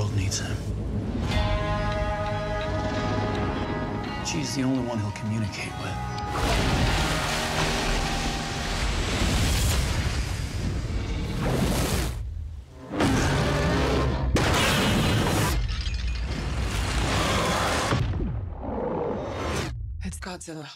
world needs him. She's the only one he'll communicate with. It's Godzilla.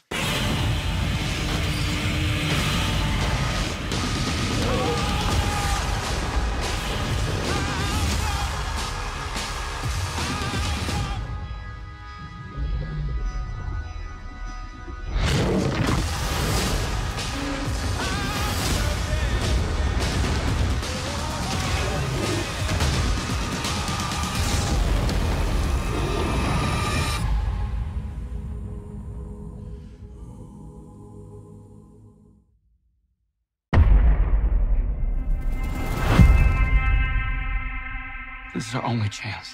This is our only chance.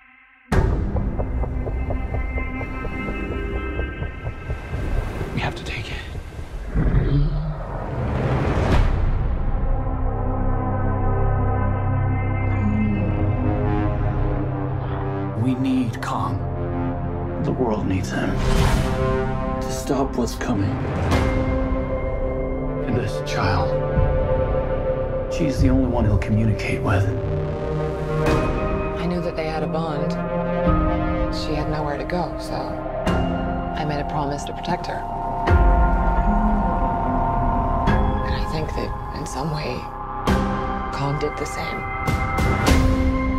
We have to take it. We need Kong. The world needs him to stop what's coming. And this child, she's the only one he'll communicate with. I knew that they had a bond. She had nowhere to go, so I made a promise to protect her. And I think that in some way, Kong did the same.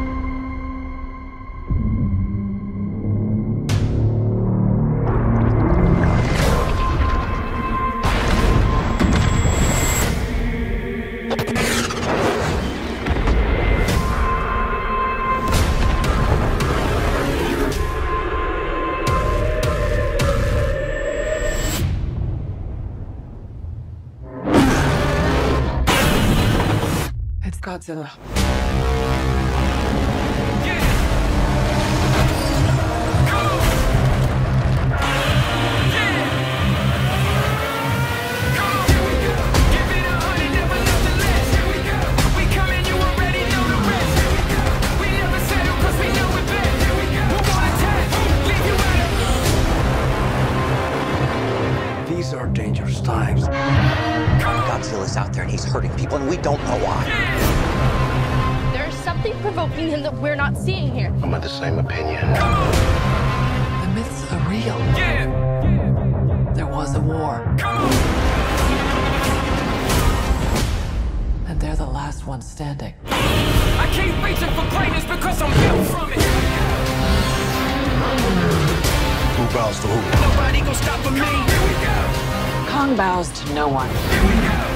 It's Godzilla. These are dangerous times. Godzilla's out there and he's hurting people and we don't know why. There's something provoking him that we're not seeing here. I'm of the same opinion. The myths are real. There was a war. And they're the last ones standing. I keep reaching for greatness because I'm built from it. Who bows to who? Nobody gonna stop me. Kong bows to no one. Here we go.